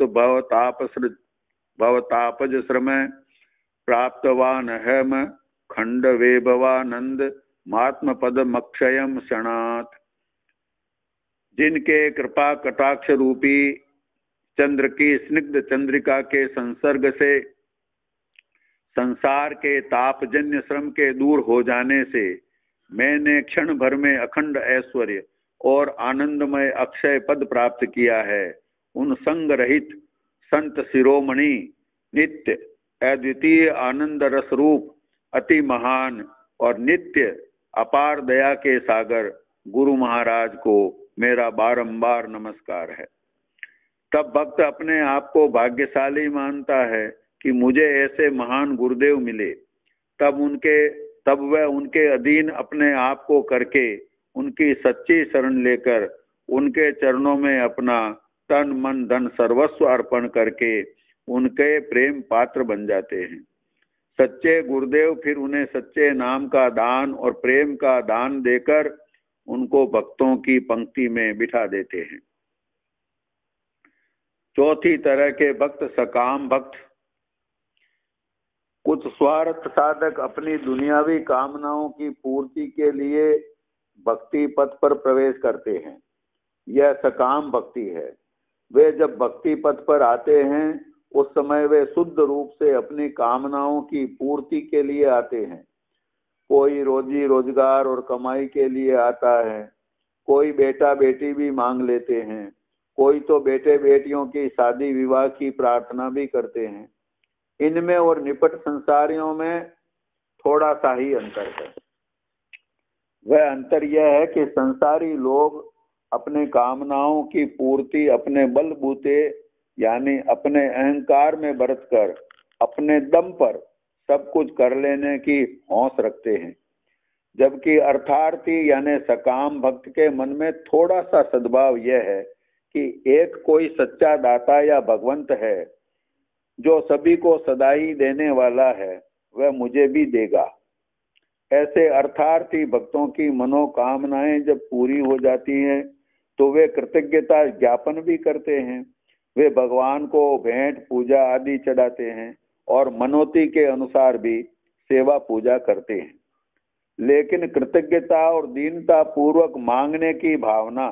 भवतापज श्रम प्राप्तवान हम खंड वेभवानंद महात्म पदमक्षयम क्षणात्। जिनके कृपा कटाक्ष रूपी चंद्र की स्निग्ध चंद्रिका के संसर्ग से संसार के तापजन्य श्रम के दूर हो जाने से मैंने क्षण भर में अखंड ऐश्वर्य और आनंदमय अक्षय पद प्राप्त किया है, उन संग रहित संत शिरोमणि नित्य अद्वितीय आनंद रस रूप अति महान और नित्य अपार दया के सागर गुरु महाराज को मेरा बारंबार नमस्कार है। तब भक्त अपने आप को भाग्यशाली मानता है कि मुझे ऐसे महान गुरुदेव मिले। तब वह उनके अधीन अपने आप को करके उनकी सच्ची शरण लेकर उनके चरणों में अपना तन मन धन सर्वस्व अर्पण करके उनके प्रेम पात्र बन जाते हैं। सच्चे गुरुदेव फिर उन्हें सच्चे नाम का दान और प्रेम का दान देकर उनको भक्तों की पंक्ति में बिठा देते हैं। चौथी तरह के भक्त सकाम भक्त। कुछ स्वार्थ साधक अपनी दुनियावी कामनाओं की पूर्ति के लिए भक्ति पथ पर प्रवेश करते हैं, यह सकाम भक्ति है। वे जब भक्ति पथ पर आते हैं उस समय वे शुद्ध रूप से अपनी कामनाओं की पूर्ति के लिए आते हैं। कोई रोजी रोजगार और कमाई के लिए आता है, कोई बेटा बेटी भी मांग लेते हैं, कोई तो बेटे बेटियों की शादी विवाह की प्रार्थना भी करते हैं। इनमें और निपट संसारियों में थोड़ा सा ही अंतर है। वह अंतर यह है कि संसारी लोग अपने कामनाओं की पूर्ति अपने बलबूते यानी अपने अहंकार में बरतकर अपने दम पर सब कुछ कर लेने की हौस रखते हैं, जबकि अर्थार्थी यानी सकाम भक्त के मन में थोड़ा सा सद्भाव यह है कि एक कोई सच्चा दाता या भगवंत है जो सभी को सदा ही देने वाला है, वह मुझे भी देगा। ऐसे अर्थार्थी भक्तों की मनोकामनाएं जब पूरी हो जाती हैं तो वे कृतज्ञता ज्ञापन भी करते हैं। वे भगवान को भेंट पूजा आदि चढ़ाते हैं और मनोती के अनुसार भी सेवा पूजा करते हैं। लेकिन कृतज्ञता और दीनता पूर्वक मांगने की भावना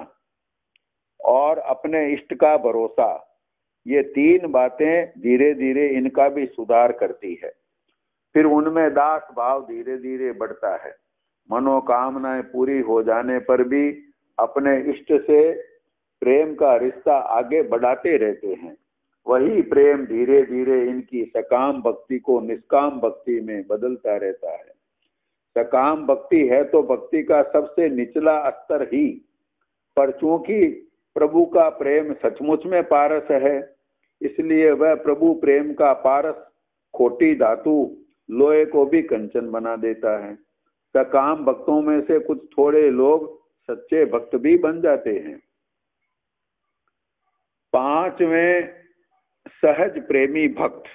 और अपने इष्ट का भरोसा, ये तीन बातें धीरे धीरे इनका भी सुधार करती है। फिर उनमें दास भाव धीरे धीरे बढ़ता है। मनोकामनाएं पूरी हो जाने पर भी अपने इष्ट से प्रेम का रिश्ता आगे बढ़ाते रहते हैं। वही प्रेम धीरे धीरे इनकी सकाम भक्ति को निष्काम भक्ति में बदलता रहता है। सकाम भक्ति है तो भक्ति का सबसे निचला स्तर ही, पर चूंकि प्रभु का प्रेम सचमुच में पारस है, इसलिए वह प्रभु प्रेम का पारस खोटी धातु लोहे को भी कंचन बना देता है। सकाम भक्तों में से कुछ थोड़े लोग सच्चे भक्त भी बन जाते हैं। पांचवें, सहज प्रेमी भक्त।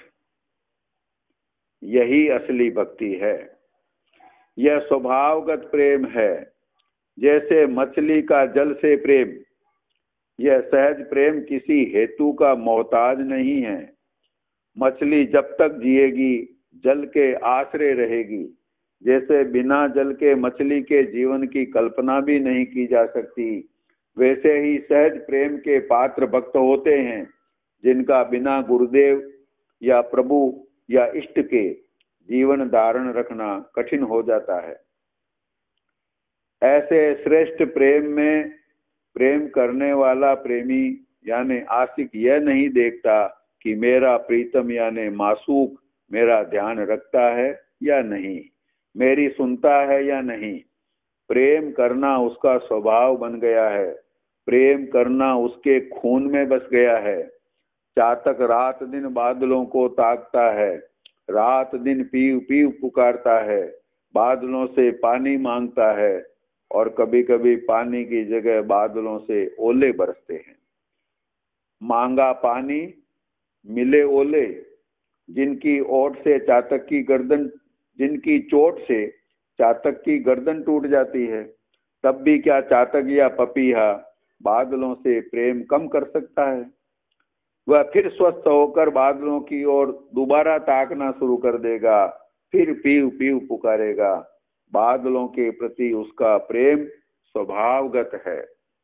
यही असली भक्ति है। यह स्वभावगत प्रेम है, जैसे मछली का जल से प्रेम। यह सहज प्रेम किसी हेतु का मोहताज नहीं है। मछली जब तक जिएगी जल के आश्रय रहेगी। जैसे बिना जल के मछली के जीवन की कल्पना भी नहीं की जा सकती, वैसे ही सहज प्रेम के पात्र भक्त होते हैं जिनका बिना गुरुदेव या प्रभु या इष्ट के जीवन धारण रखना कठिन हो जाता है। ऐसे श्रेष्ठ प्रेम में प्रेम करने वाला प्रेमी यानी आशिक यह नहीं देखता कि मेरा प्रीतम यानी मासूक मेरा ध्यान रखता है या नहीं, मेरी सुनता है या नहीं। प्रेम करना उसका स्वभाव बन गया है, प्रेम करना उसके खून में बस गया है। चातक रात दिन बादलों को ताकता है, रात दिन पीव पीव पुकारता है, बादलों से पानी मांगता है और कभी कभी पानी की जगह बादलों से ओले बरसते हैं। मांगा पानी मिले ओले, जिनकी ओट से चातक की गर्दन जिनकी चोट से चातक की गर्दन टूट जाती है, तब भी क्या चातक या पपीहा बादलों से प्रेम कम कर सकता है? वह फिर स्वस्थ होकर बादलों की ओर दोबारा ताकना शुरू कर देगा, फिर पीव पीव पुकारेगा। बादलों के प्रति उसका प्रेम स्वभावगत है।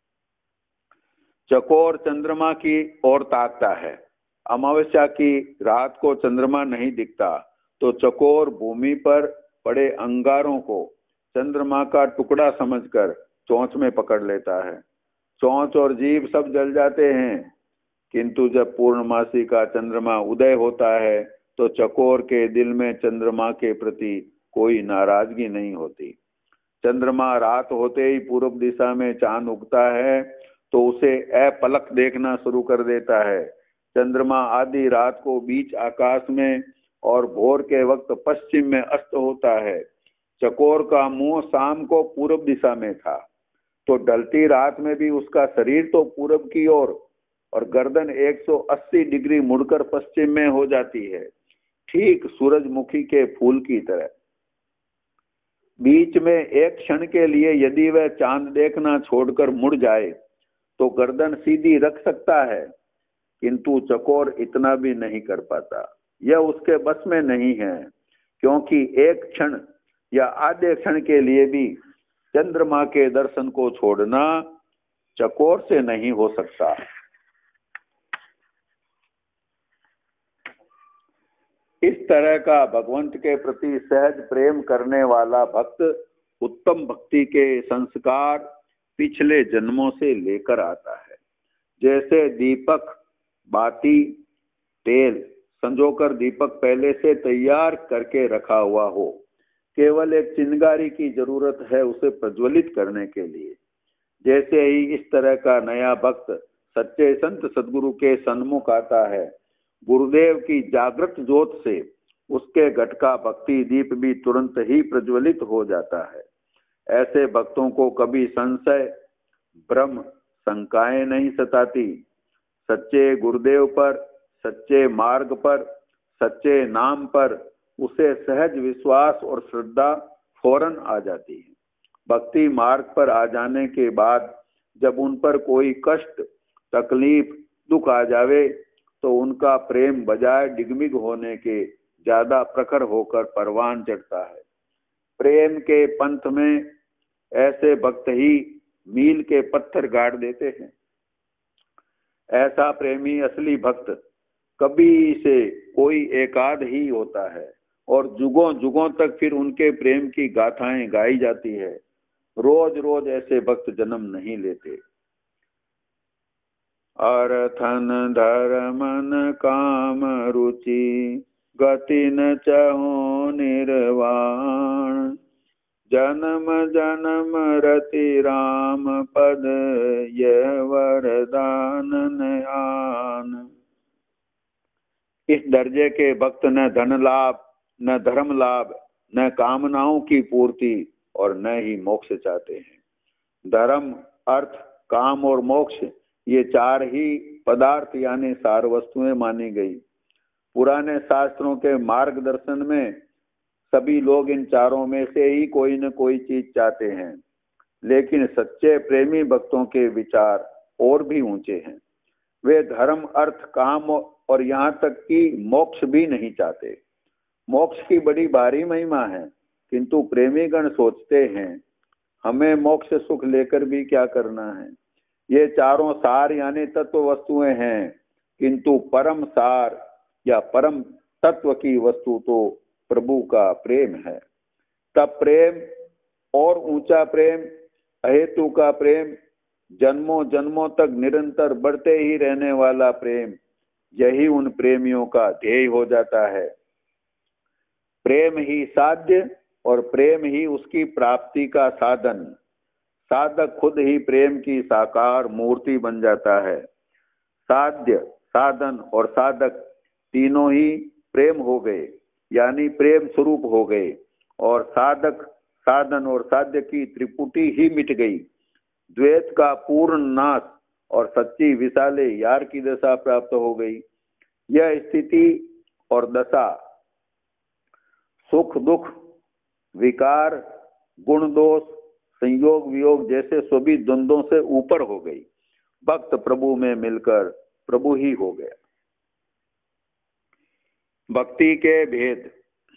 चकोर चंद्रमा की ओर ताकता है। अमावस्या की रात को चंद्रमा नहीं दिखता तो चकोर भूमि पर पड़े अंगारों को चंद्रमा का टुकड़ा समझकर चोंच में पकड़ लेता है। चोंच और जीभ सब जल जाते हैं, किंतु जब पूर्णमासी का चंद्रमा उदय होता है तो चकोर के दिल में चंद्रमा के प्रति कोई नाराजगी नहीं होती। चंद्रमा रात होते ही पूर्व दिशा में चांद उगता है तो उसे अपलक देखना शुरू कर देता है। चंद्रमा आधी रात को बीच आकाश में और भोर के वक्त पश्चिम में अस्त होता है। चकोर का मुंह शाम को पूर्व दिशा में था तो ढलती रात में भी उसका शरीर तो पूरब की ओर और गर्दन 180 डिग्री मुड़कर पश्चिम में हो जाती है, ठीक सूरजमुखी के फूल की तरह। बीच में एक क्षण के लिए यदि वह चांद देखना छोड़कर मुड़ जाए तो गर्दन सीधी रख सकता है, किंतु चकोर इतना भी नहीं कर पाता। यह उसके बस में नहीं है, क्योंकि एक क्षण या आधे क्षण के लिए भी चंद्रमा के दर्शन को छोड़ना चकोर से नहीं हो सकता। इस तरह का भगवंत के प्रति सहज प्रेम करने वाला भक्त उत्तम भक्ति के संस्कार पिछले जन्मों से लेकर आता है। जैसे दीपक बाती तेल संजोकर दीपक पहले से तैयार करके रखा हुआ हो, केवल एक चिंगारी की जरूरत है उसे प्रज्वलित करने के लिए। जैसे ही इस तरह का नया भक्त सच्चे संत सदगुरु के सन्मुख आता है, गुरुदेव की जागृत ज्योत से उसके घट का भक्ति दीप भी तुरंत ही प्रज्वलित हो जाता है। ऐसे भक्तों को कभी संशय भ्रम शंकाएं नहीं सताती। सच्चे गुरुदेव पर, सच्चे मार्ग पर, सच्चे नाम पर उसे सहज विश्वास और श्रद्धा फौरन आ जाती है। भक्ति मार्ग पर आ जाने के बाद जब उन पर कोई कष्ट तकलीफ दुख आ जावे तो उनका प्रेम बजाय डिगमिग होने के ज्यादा प्रखर होकर परवान चढ़ता है। प्रेम के पंथ में ऐसे भक्त ही मील के पत्थर गाड़ देते हैं। ऐसा प्रेमी असली भक्त कभी से कोई एकाध ही होता है और जुगों जुगों तक फिर उनके प्रेम की गाथाएं गाई जाती है। रोज रोज ऐसे भक्त जन्म नहीं लेते। अर्थन धर्मन काम रुचि गति न चहो निर्वाण जन्म जन्म रति राम पद यह वरदान न आन। इस दर्जे के भक्त न धन लाभ, न धर्म लाभ, न कामनाओं की पूर्ति और न ही मोक्ष चाहते हैं। धर्म, अर्थ, काम और मोक्ष ये चार ही पदार्थ यानी सार वस्तुएं मानी गई। पुराने शास्त्रों के मार्गदर्शन में सभी लोग इन चारों में से ही कोई न कोई चीज चाहते हैं, लेकिन सच्चे प्रेमी भक्तों के विचार और भी ऊंचे हैं। वे धर्म, अर्थ, काम और यहाँ तक कि मोक्ष भी नहीं चाहते। मोक्ष की बड़ी भारी महिमा है, किंतु प्रेमीगण सोचते हैं हमें मोक्ष सुख लेकर भी क्या करना है। ये चारों सार यानी तत्व वस्तुएं हैं, किंतु परम सार या परम तत्व की वस्तु तो प्रभु का प्रेम है। तब प्रेम और ऊंचा प्रेम अहेतु का प्रेम, जन्मों जन्मों तक निरंतर बढ़ते ही रहने वाला प्रेम, यही उन प्रेमियों का ध्येय हो जाता है। प्रेम ही साध्य और प्रेम ही उसकी प्राप्ति का साधन। साधक खुद ही प्रेम की साकार मूर्ति बन जाता है। साध्य, साधन और साधक तीनों ही प्रेम हो गए, यानी प्रेम स्वरूप हो गए, और साधक, साधन और साध्य की त्रिपुटी ही मिट गई। द्वैत का पूर्ण नाश और सच्ची विशाले यार की दशा प्राप्त हो गई। यह स्थिति और दशा सुख दुख, विकार, गुण दोष, संयोग वियोग जैसे सभी द्वंद्वों से ऊपर हो गई। भक्त प्रभु में मिलकर प्रभु ही हो गया। भक्ति के भेद।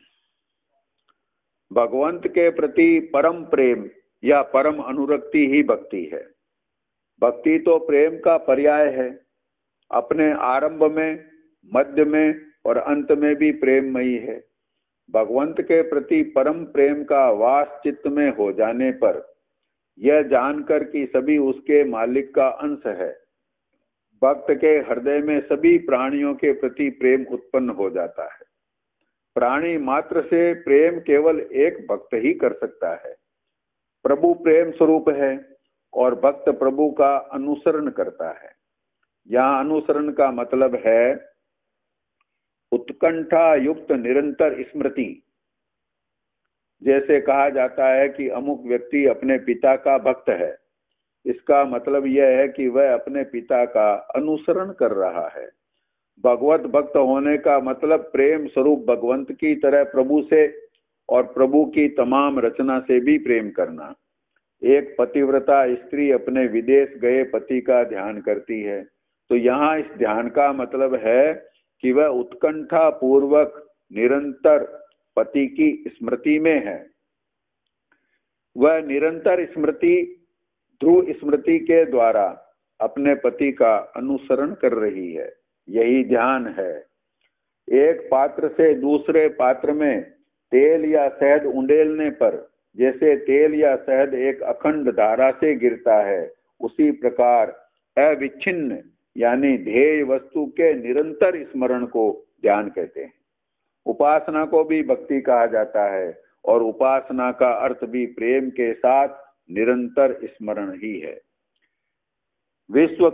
भगवंत के प्रति परम प्रेम या परम अनुरक्ति ही भक्ति है। भक्ति तो प्रेम का पर्याय है। अपने आरंभ में, मध्य में और अंत में भी प्रेममयी है। भगवंत के प्रति परम प्रेम का वास चित्त में हो जाने पर यह जानकर कि सभी उसके मालिक का अंश है, भक्त के हृदय में सभी प्राणियों के प्रति प्रेम उत्पन्न हो जाता है। प्राणी मात्र से प्रेम केवल एक भक्त ही कर सकता है। प्रभु प्रेम स्वरूप है और भक्त प्रभु का अनुसरण करता है। यहाँ अनुसरण का मतलब है उत्कंठा युक्त निरंतर स्मृति। जैसे कहा जाता है कि अमुक व्यक्ति अपने पिता का भक्त है, इसका मतलब यह है कि वह अपने पिता का अनुसरण कर रहा है। भगवत भक्त होने का मतलब प्रेम स्वरूप भगवंत की तरह प्रभु से और प्रभु की तमाम रचना से भी प्रेम करना। एक पतिव्रता स्त्री अपने विदेश गए पति का ध्यान करती है, तो यहाँ इस ध्यान का मतलब है कि वह उत्कंठा पूर्वक निरंतर पति की स्मृति में है। वह निरंतर स्मृति, ध्रुव स्मृति के द्वारा अपने पति का अनुसरण कर रही है। यही ध्यान है। एक पात्र से दूसरे पात्र में तेल या शहद उंडेलने पर जैसे तेल या शहद एक अखंड धारा से गिरता है, उसी प्रकार अविच्छिन्न यानी ध्येय वस्तु के निरंतर स्मरण को ध्यान कहते हैं। उपासना को भी भक्ति कहा जाता है और उपासना का अर्थ भी प्रेम के साथ निरंतर स्मरण ही है। विश्व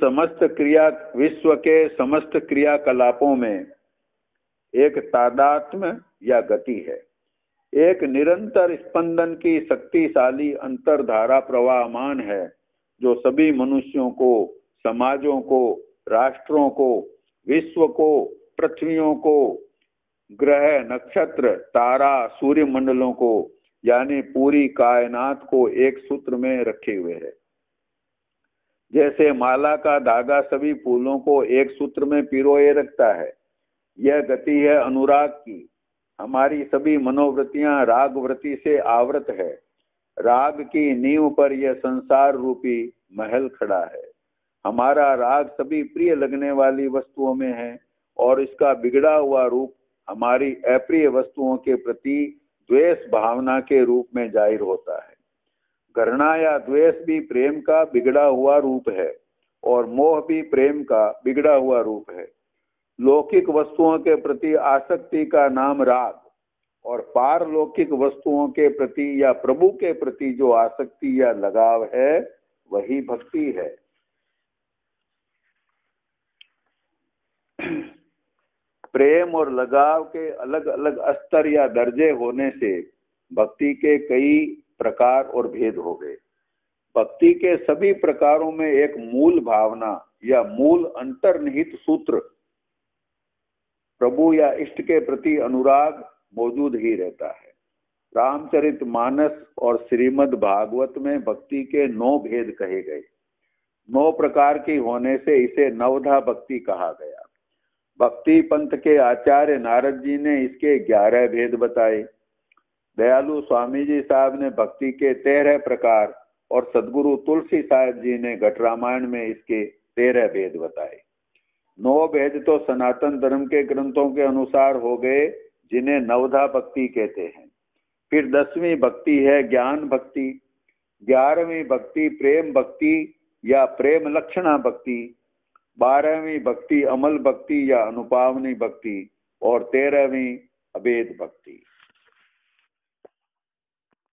के समस्त क्रियाकलापों में एक तादात्म्य या गति है। एक निरंतर स्पंदन की शक्तिशाली अंतरधारा प्रवाहमान है, जो सभी मनुष्यों को, समाजों को, राष्ट्रों को, विश्व को, पृथ्वियों को, ग्रह, नक्षत्र, तारा, सूर्य मंडलों को, यानी पूरी कायनात को एक सूत्र में रखे हुए है। जैसे माला का धागा सभी फूलों को एक सूत्र में पिरोए रखता है, यह गति है अनुराग की। हमारी सभी मनोवृत्तियां राग वृत्ति से आवृत है। राग की नींव पर यह संसार रूपी महल खड़ा है। हमारा राग सभी प्रिय लगने वाली वस्तुओं में है और इसका बिगड़ा हुआ रूप हमारी अप्रिय वस्तुओं के प्रति द्वेष भावना के रूप में जाहिर होता है। घृणा या द्वेष भी प्रेम का बिगड़ा हुआ रूप है और मोह भी प्रेम का बिगड़ा हुआ रूप है। लौकिक वस्तुओं के प्रति आसक्ति का नाम राग और पारलौकिक वस्तुओं के प्रति या प्रभु के प्रति जो आसक्ति या लगाव है, वही भक्ति है। प्रेम और लगाव के अलग अलग स्तर या दर्जे होने से भक्ति के कई प्रकार और भेद हो गए। भक्ति के सभी प्रकारों में एक मूल भावना या मूल अंतर्निहित सूत्र प्रभु या इष्ट के प्रति अनुराग मौजूद ही रहता है। रामचरितमानस और श्रीमद् भागवत में भक्ति के 9 भेद कहे गए। 9 प्रकार की होने से इसे नवधा भक्ति कहा गया। भक्ति पंथ के आचार्य नारद जी ने इसके 11 भेद बताए। दयालु स्वामी जी साहब ने भक्ति के 13 प्रकार और सदगुरु तुलसी साहब जी ने घट रामायण में इसके 13 भेद बताए। 9 भेद तो सनातन धर्म के ग्रंथों के अनुसार हो गए, जिन्हें नवधा भक्ति कहते हैं। फिर 10वीं भक्ति है ज्ञान भक्ति। 11वीं भक्ति प्रेम भक्ति या प्रेम लक्षणा भक्ति, 12वीं भक्ति अमल भक्ति या अनुपावनी भक्ति और 13वीं अभेद भक्ति।